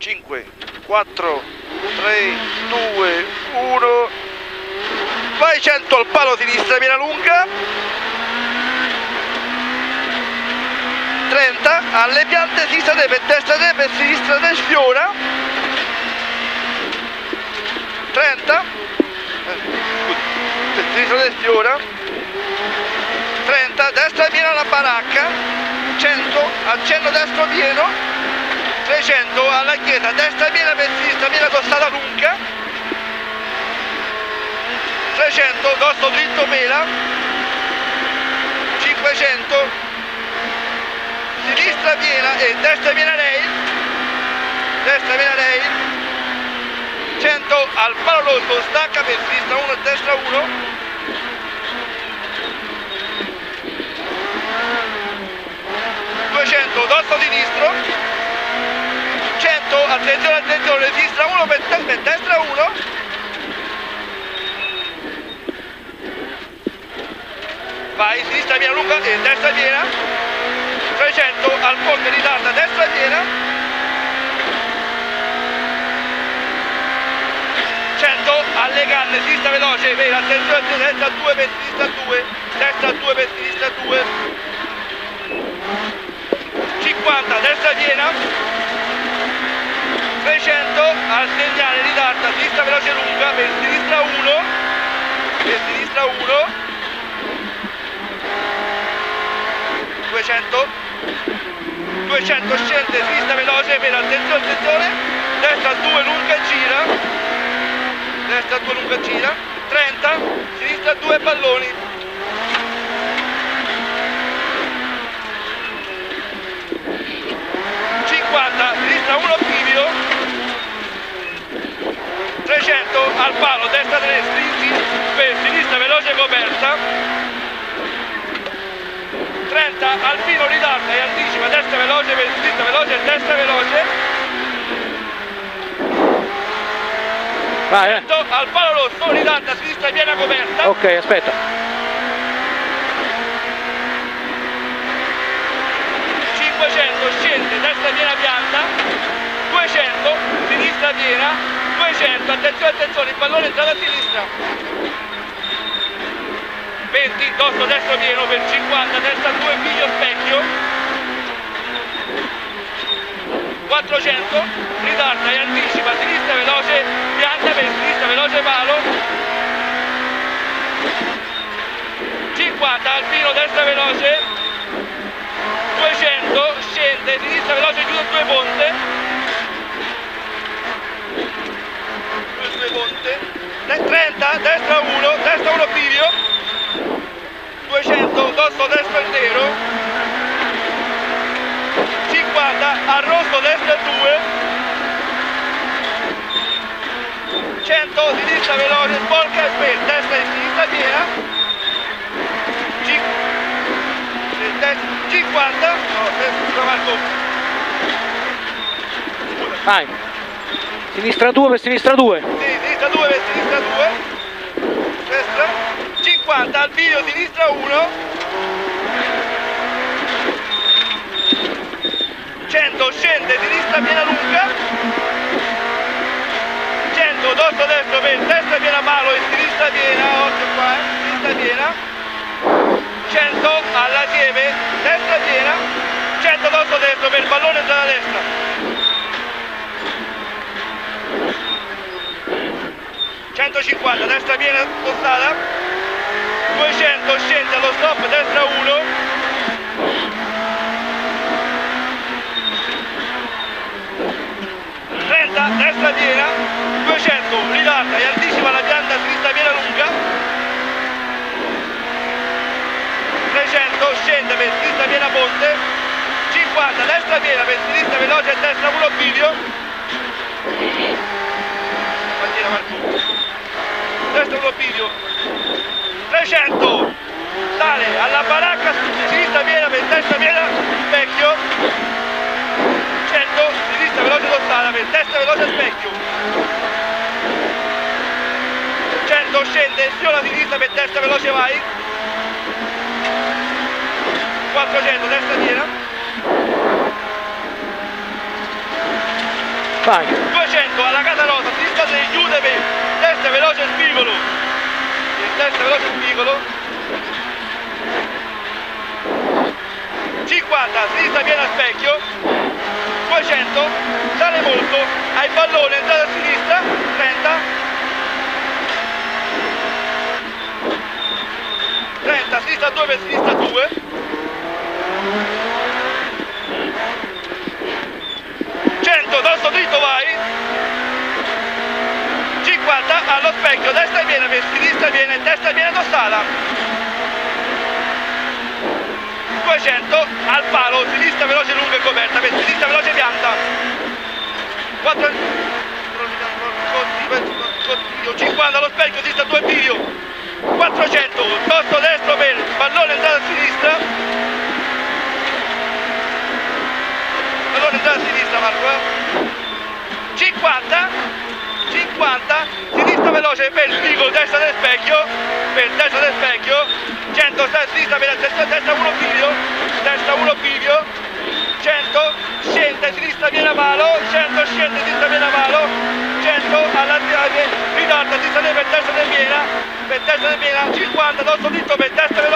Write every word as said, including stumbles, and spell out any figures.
cinque, quattro, tre, due, uno, vai cento al palo sinistra, piena lunga, trenta, alle piante sinistra te, per destra te, per sinistra te, sfiora, trenta, per sinistra te sfiora, trenta, destra piena la baracca, cento, accenno destro pieno, trecento alla chiesa, destra piena per sinistra, piena costata lunga, trecento, dosso dritto pela, cinquecento, sinistra piena e destra piena lei, destra piena lei, cento al palo rosso, stacca per sinistra uno e destra uno, duecento, dosso sinistro, cento, attenzione, attenzione, sinistra uno per, per destra uno, vai, sinistra piena lunga e destra piena, trecento al ponte ritarda, destra piena, cento alle canne, sinistra veloce, vera, attenzione, destra due per sinistra due, destra due per sinistra due, cinquanta, destra piena, trecento al segnale ritarda, sinistra veloce lunga, per sinistra uno, per sinistra uno, duecento, duecento scende, sinistra veloce, per attenzione, attenzione, destra due lunga gira, destra due lunga gira, trenta, sinistra due palloni, cinquanta, sinistra uno bivio, trecento al palo, destra tre stringi, per sinistra veloce coperta, trenta al pino ritarda e anticipa, destra veloce, per sinistra veloce, destra veloce, vai, cento eh. al palo rosso, ritarda, sinistra piena coperta, Ok, aspetta. cinquecento scende, destra piena pianta, duecento, sinistra piena, duecento, attenzione, attenzione, il pallone entrato a sinistra, venti, dosso destro pieno per cinquanta, destra due, figlio specchio, quattrocento, ritarda e anticipa, sinistra veloce, pianta per sinistra veloce palo, cinquanta, alpino, destra veloce, duecento, scende, sinistra veloce, chiude due ponte, chiude due ponte, trenta, destra uno, destra uno bivio, duecento, dosso destro intero, cinquanta, al rosso destra due, cento, sinistra veloce, svolta e per destra e sinistra piena, cinquanta, no, destra Marco, Vai. Sinistra due per sinistra due. sì, sinistra due per sinistra due, destra, cinquanta, al video sinistra uno, cento, scende, sinistra piena lunga, cento, dosso destro per destra piena palo e sinistra piena, occhio qua, eh, sinistra piena, cento alla siepe, destra piena, cento dosso destro per pallone dalla destra, centocinquanta, destra piena spostata, duecento, scende allo stop, destra uno, trenta, destra piena, duecento, ritarda e anticipa la pianta sinistra piena lunga, trecento, scende per sinistra piena ponte, cinquanta, destra piena per sinistra veloce e destra uno bivio, bandiera Marco, destra uno bivio, trecento, sale alla baracca, sinistra piena per destra piena, specchio, cento, sinistra veloce dossata per destra veloce specchio, cento, scende, sfiola sinistra per destra veloce vai, quattrocento, destra piena, Vai. duecento alla casa rosa, sinistra tre, chiude per destra veloce e spigolo. Destra veloce e spigolo. cinquanta, sinistra piena a specchio. duecento, sale molto, hai pallone, entrata a sinistra, trenta. trenta, sinistra due per sinistra due. cento, dorso dritto vai. cinquanta, allo specchio, destra piena per sinistra piena e destra piena tossata. duecento, al palo, sinistra veloce lunga e coperta, per sinistra veloce pianta. quattro, cinquanta allo specchio, sinistra due piglio. quattrocento, tosto destro per pallone entrata a sinistra. Pallone entrata a sinistra Marco, eh. cinquanta, cinquanta, sinistra veloce per spigolo, destra del specchio, per destra del specchio. cento, sinistra per destra, destra uno piglio, destra uno piglio. cento, scende, sinistra piena palo, cento, scende, sinistra piena palo, cento, alla ritarda, sinistra per destra del piena, per destra del piena, cinquanta, dorso dritto per destra veloce.